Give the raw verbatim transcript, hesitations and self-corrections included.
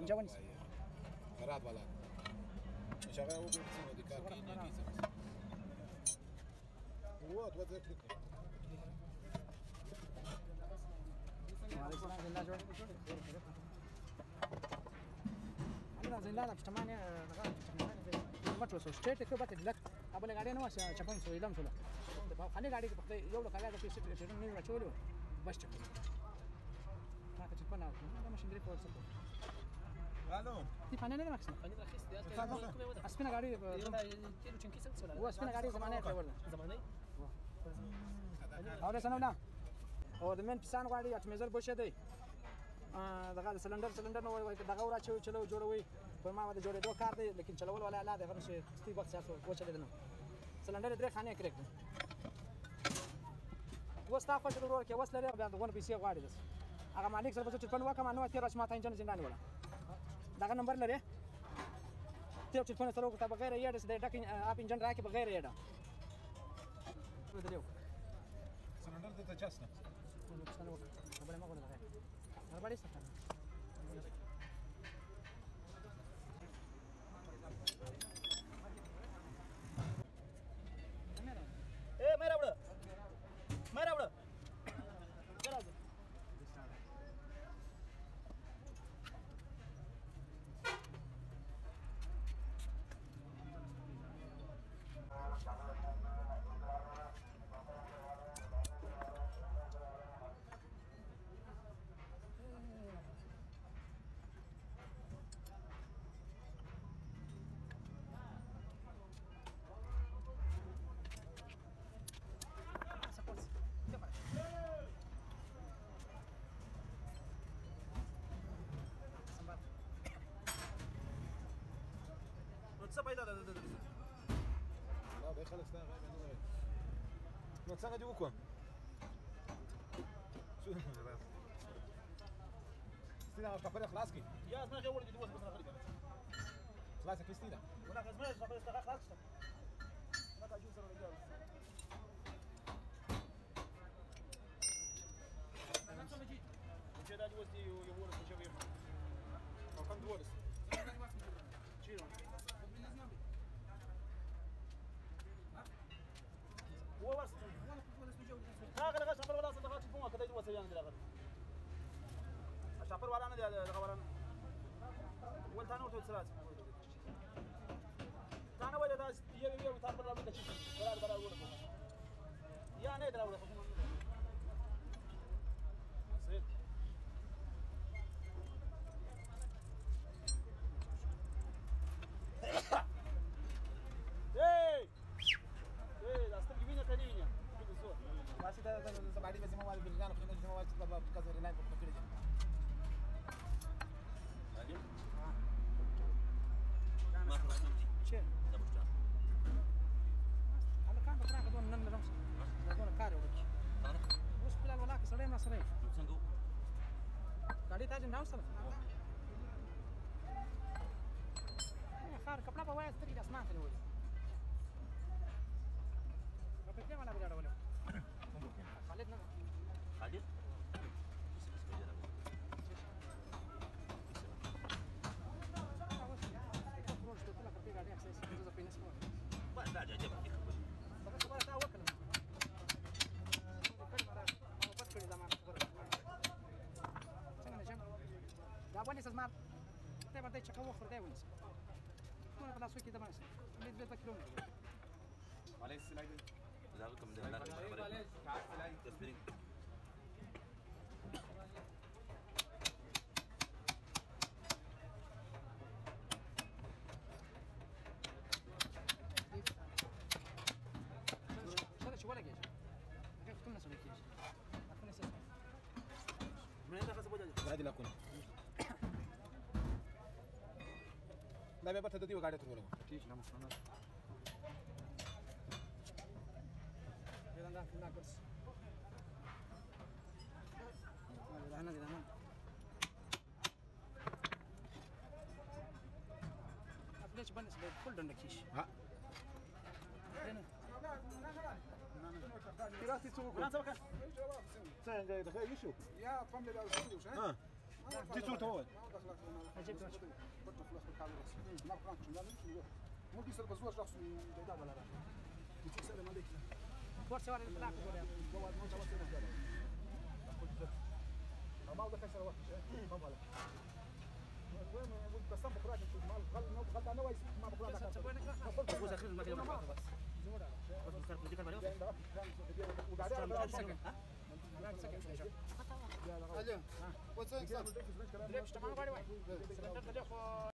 اینجا ونیس فرات بالا شغال او بيتصل دي كار كيني كيسه هو توزع كده وعليكم السلام زندان جوړ انا زندان پښتمانه دغه پښتمانه د مټو سو سټیټ کې به تلک ابل غاډي نو چپن سو علم سره په خاني غاډي کې په یو لکه غاډي کې سټیټ سټیټ نه راچولو بس چپن ما ته چپن نه ماشين درې کول څه الو تی فنه نه ماکس فنه رخيص دي اسكو اسپینه غاډي كيلو چنكي سنت ولا هو اسپینه غاډي زمانه کې ورده زمانه او رسنه نه او د من پسان غاډي اټمیزر بوشه دی دغه سلندر سلندر نو وای دغه ورا چلو جوړوي په ما د جوړېدو کار دی لیکن چلول ولا لا دغه نشي ستي وخت تاسو وچلې نه سلندر درې خانه کړک وستا خو ضرور کې وسله لري بیا دغه پیسې غواړي داس هغه مالک سره چې په وکه مانو تیر رسمه ته انجن زندان ولا دغه نمبر لري ته چې په سره وکړه بغیر یې د ډک اپ انجن راکې بغیر یې دا ودرېو سلندر ته چاسنه څنګه وکړه خبره ما کوله هر باندې څه ए मेरा बड़ा मेरा बड़ा चला जा لا بي خلص لا غير ما تصغى جوكو شو ستينا كفر خلاص كي يا اسمع ولدي دوس بس خليك خلاص كريستينا ولا اسمع خلاص خلاص ما تجوز الرجال انا كم جيت كده دوس دي يورس شويه او كم دوس شيلون هو بس ها غير غش شفر ولا صدقات فوق كذا جوا سيان دي غير شفر ولا انا دي غوران وانت انا وتو سرات انا ولا داس يبي يبي تعبر لا بده ولا ولا ولا يا انا ادري ولا سير ايه ايه ده استنى جيبينا تانيين بس ده ده بعدين بس ما وال بالجان خلينا نجي ما وال تبقى كذا لايف بكره بعدين ما خلاص شيء ده مشتاق انا كان بكره دون نن رمس دون كارو وجه وش بلال ولا كسرين ما سرين څنګه गाड़ी था जिंदा उस خار कपड़ा पवाया इस तरीके आसमान से नहीं कितने वाला बजा वाले खालिद ना खालिद بس بس بجرب روش قلت لك في गाड़ी एक्सेस जो في ناس ما بعد عجبني خبر بس بس تا وكل كل مرة ما بفكر زمان خبر څنګه نشم دا باندې سمات ته باندې چکه وخور دی ونیس ټول په لاسو کې د باندې دې دې په کیلومتر عليه السلام زاويكم من الله خبرك تسبيرك هذا شو ولا جيش كيف كنا نسوي كيش اكون اساس من هنا خلاص بوجه بعدين اكون لا بيبقى تدي وقاعده تقول تيجي نعم نعم يلا لا لا كرسي هذا هنا هذا هنا ليش بنس كل دندك كيش ها هنا كراسي سوق انا سوق سان جاي دخل يشوف يا فهمني لو سندوش ها تيتو تو عجيب توش ممكن يصير بزوج شخص جيدان ولا لا؟ يصير ما عليك فورس ورا الطلاق ولا هو ما انت وصلت هذا ما وده كسر واحد ما بالك وين بس بكره ما غلط غلط انا وايس ما بكره هو داخل المكان بس بس بس ديك البلد وقاعد